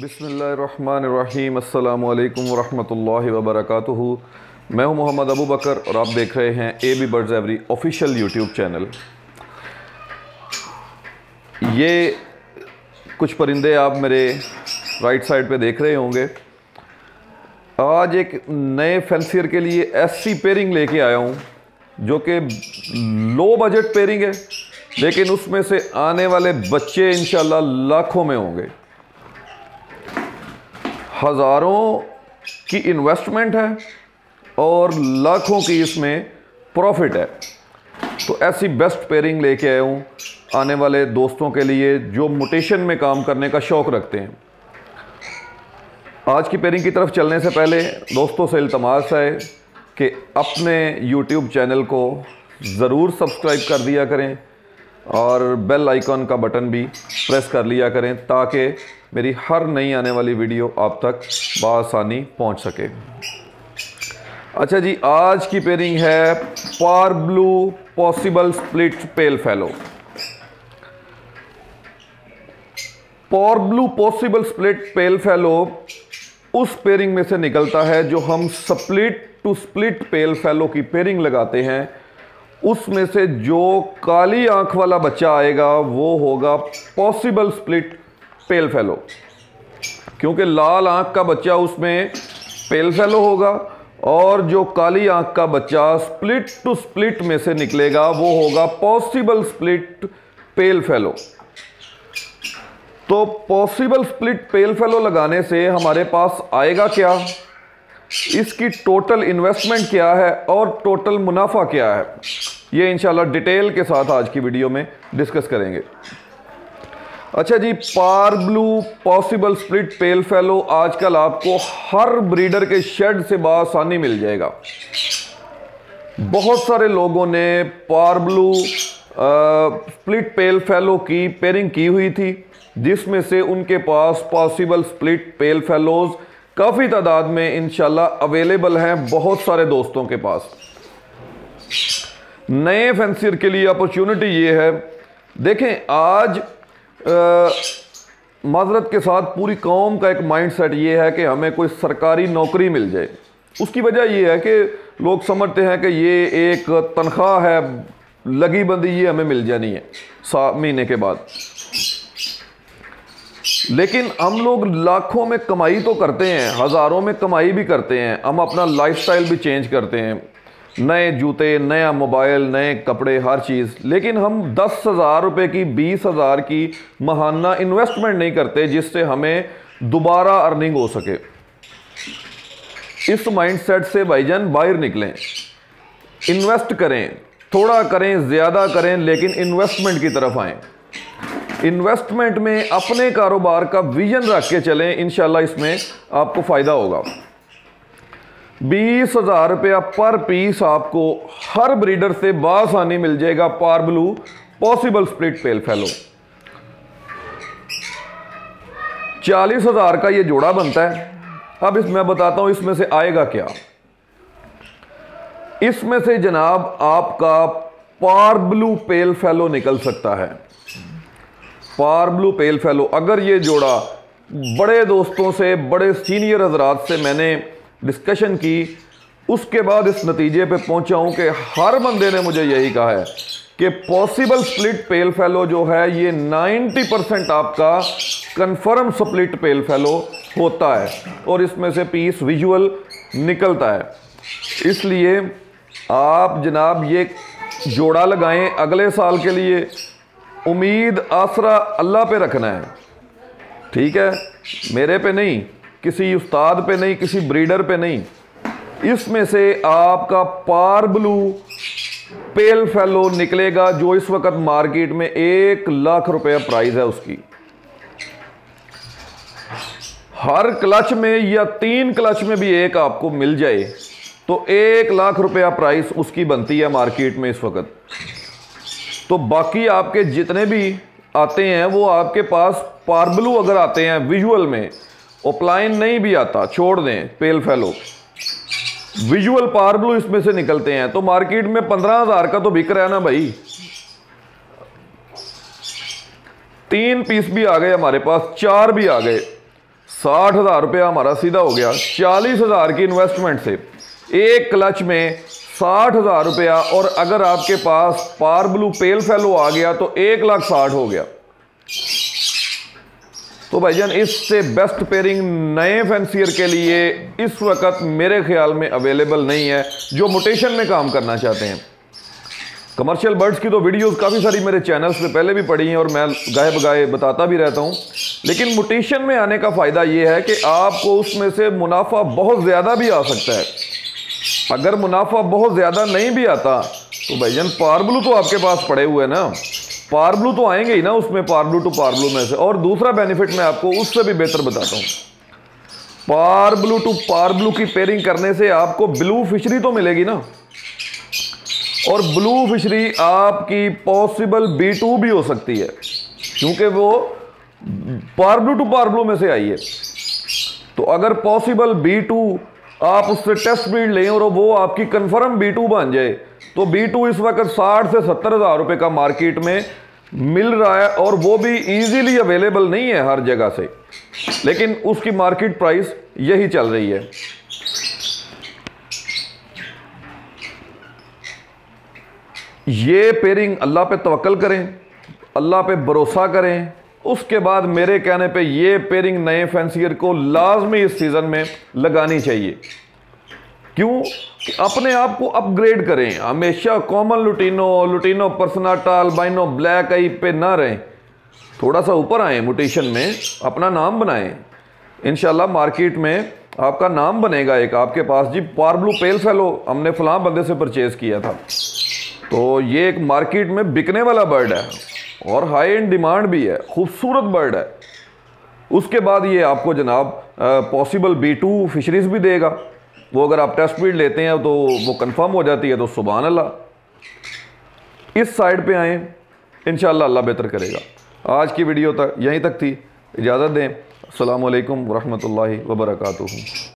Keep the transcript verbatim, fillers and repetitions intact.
बिस्मिल्लाहिर्रहमानिर्रहीम अस्सलामु अलैकुम वरहमतुल्लाहि वबरकातुहू। मैं हूं मोहम्मद अबू बकर और आप देख रहे हैं A B birds aviary official YouTube channel. ये कुछ परिंदे आप मेरे राइट साइड पे देख रहे होंगे। आज एक नए फैंसियर के लिए ऐसी पेयरिंग लेके आया हूं जो कि लो बजट पेयरिंग है, लेकिन उसमें से आने वाले बच्चे इंशाल्लाह लाखों में होंगे। हज़ारों की इन्वेस्टमेंट है और लाखों की इसमें प्रॉफिट है। तो ऐसी बेस्ट पेयरिंग लेके आया हूँ आने वाले दोस्तों के लिए जो म्यूटेशन में काम करने का शौक़ रखते हैं। आज की पेयरिंग की तरफ चलने से पहले दोस्तों से इल्तमास है कि अपने यूट्यूब चैनल को ज़रूर सब्सक्राइब कर दिया करें और बेल आइकॉन का बटन भी प्रेस कर लिया करें ताकि मेरी हर नई आने वाली वीडियो आप तक बआसानी पहुंच सके। अच्छा जी, आज की पेयरिंग है parblue possible split pale fallow. Parblue possible split pale fallow उस पेयरिंग में से निकलता है जो हम split to split pale fallow की पेयरिंग लगाते हैं। उसमें से जो काली आंख वाला बच्चा आएगा वो होगा पॉसिबल स्प्लिट पेल फेलो, क्योंकि लाल आंख का बच्चा उसमें पेल फेलो होगा और जो काली आंख का बच्चा स्प्लिट टू स्प्लिट में से निकलेगा वो होगा पॉसिबल स्प्लिट पेल फेलो। तो पॉसिबल स्प्लिट पेल फेलो लगाने से हमारे पास आएगा क्या, इसकी टोटल इन्वेस्टमेंट क्या है और टोटल मुनाफा क्या है, ये इंशाल्लाह डिटेल के साथ आज की वीडियो में डिस्कस करेंगे। अच्छा जी, parblue possible split pale fallow आजकल आपको हर ब्रीडर के शेड से बआसानी मिल जाएगा। बहुत सारे लोगों ने पारब्लू स्प्लिट पेल फेलो की पेयरिंग की हुई थी, जिसमें से उनके पास पॉसिबल स्प्लिट पेल फेलोज काफ़ी तादाद में इंशाल्लाह अवेलेबल हैं बहुत सारे दोस्तों के पास। नए फैंसियर के लिए अपॉर्चुनिटी ये है, देखें आज माजरत के साथ पूरी कौम का एक माइंडसेट ये है कि हमें कोई सरकारी नौकरी मिल जाए। उसकी वजह ये है कि लोग समझते हैं कि ये एक तनख्वाह है लगी बंदी, ये हमें मिल जानी है सात महीने के बाद। लेकिन हम लोग लाखों में कमाई तो करते हैं, हज़ारों में कमाई भी करते हैं, हम अपना लाइफस्टाइल भी चेंज करते हैं, नए जूते, नया मोबाइल, नए कपड़े, हर चीज़। लेकिन हम दस हज़ार रुपये की, बीस हज़ार की महाना इन्वेस्टमेंट नहीं करते जिससे हमें दोबारा अर्निंग हो सके। इस माइंडसेट से भाईजान बाहर निकलें, इन्वेस्ट करें, थोड़ा करें, ज़्यादा करें, लेकिन इन्वेस्टमेंट की तरफ आएँ। इन्वेस्टमेंट में अपने कारोबार का विजन रख के चलें, इंशाल्लाह इसमें आपको फ़ायदा होगा। बीस हज़ार रुपया पर पीस आपको हर ब्रीडर से बआसानी मिल जाएगा parblue possible split pale fallow. चालीस हज़ार का ये जोड़ा बनता है। अब इसमें बताता हूं इसमें से आएगा क्या। इसमें से जनाब आपका पारब्लू पेल फेलो निकल सकता है। पारब्लू पेल फेलो, अगर ये जोड़ा बड़े दोस्तों से, बड़े सीनियर हजरात से मैंने डिस्कशन की, उसके बाद इस नतीजे पे पहुंचा हूं कि हर बंदे ने मुझे यही कहा है कि पॉसिबल स्प्लिट पेल फेलो जो है ये नब्बे परसेंट आपका कंफर्म स्प्लिट पेल फेलो होता है और इसमें से पीस विजुअल निकलता है। इसलिए आप जनाब ये जोड़ा लगाएं अगले साल के लिए। उम्मीद आसरा अल्लाह पे रखना है, ठीक है, मेरे पे नहीं, किसी उस्ताद पे नहीं, किसी ब्रीडर पे नहीं। इसमें से आपका पारब्लू पेल फेलो निकलेगा जो इस वक्त मार्केट में एक लाख रुपया प्राइस है उसकी। हर क्लच में या तीन क्लच में भी एक आपको मिल जाए तो एक लाख रुपया प्राइस उसकी बनती है मार्केट में इस वक्त। तो बाकी आपके जितने भी आते हैं वो आपके पास पारब्लू अगर आते हैं विजुअल में, ओपलाइन नहीं भी आता, छोड़ दें पेल फेलो, विजुअल पारब्लू इसमें से निकलते हैं तो मार्केट में पंद्रह हजार का तो बिक रहा है ना भाई। तीन पीस भी आ गए हमारे पास, चार भी आ गए, साठ हज़ार रुपया हमारा सीधा हो गया। चालीस हज़ार की इन्वेस्टमेंट से एक क्लच में साठ हज़ार रुपया, और अगर आपके पास पार ब्लू पेल फेलो आ गया तो एक लाख साठ हो गया। तो भाईजान इससे बेस्ट पेयरिंग नए फैंसियर के लिए इस वक्त मेरे ख्याल में अवेलेबल नहीं है, जो म्यूटेशन में काम करना चाहते हैं। कमर्शियल बर्ड्स की तो वीडियोस काफ़ी सारी मेरे चैनल्स पे पहले भी पड़ी हैं और मैं गाए बगाए बताता भी रहता हूं, लेकिन म्यूटेशन में आने का फ़ायदा ये है कि आपको उसमें से मुनाफा बहुत ज़्यादा भी आ सकता है। अगर मुनाफा बहुत ज़्यादा नहीं भी आता तो भाईजान पारब्लू तो आपके पास पड़े हुए हैं ना, पारब्लू तो आएंगे ही ना उसमें, पारब्लू टू पारब्लू में से। और दूसरा बेनिफिट मैं आपको उससे भी बेहतर बताता हूँ, पारब्लू टू पारब्लू की पेयरिंग करने से आपको ब्लू फिशरी तो मिलेगी ना, और ब्लू फिशरी आपकी पॉसिबल बी टू भी हो सकती है, क्योंकि वो पारब्लू टू पारब्लू में से आई है। तो अगर पॉसिबल बी टू आप उससे टेस्ट ब्रीड लें और वो आपकी कंफर्म बी टू बन जाए, तो बी टू इस वक्त साठ से सत्तर हज़ार रुपये का मार्केट में मिल रहा है, और वो भी इजीली अवेलेबल नहीं है हर जगह से, लेकिन उसकी मार्केट प्राइस यही चल रही है। ये पेयरिंग अल्लाह पे तवक्कल करें, अल्लाह पे भरोसा करें, उसके बाद मेरे कहने पे ये पेयरिंग नए फैंसियर को लाजमी इस सीज़न में लगानी चाहिए। क्यों? कि अपने आप को अपग्रेड करें, हमेशा common lutino lutino personata albino black eye पे ना रहें, थोड़ा सा ऊपर आएँ म्यूटेशन में, अपना नाम बनाएं। इंशाल्लाह मार्केट में आपका नाम बनेगा एक आपके पास, जी पारब्लू पेल फेलो हमने फलां बंदे से परचेज़ किया था, तो ये एक मार्केट में बिकने वाला बर्ड है और हाई एंड डिमांड भी है, खूबसूरत बर्ड है। उसके बाद ये आपको जनाब पॉसिबल बी टू फिशरीज भी देगा, वो अगर आप टेस्ट ब्रीड लेते हैं तो वो कंफर्म हो जाती है, तो सुभान अल्लाह। इस साइड पे आएँ, इंशाल्लाह अल्लाह बेहतर करेगा। आज की वीडियो तक यहीं तक थी, इजाज़त दें। अस्सलामु अलैकुम वरहमतुल्लाहि वबरकातुहू।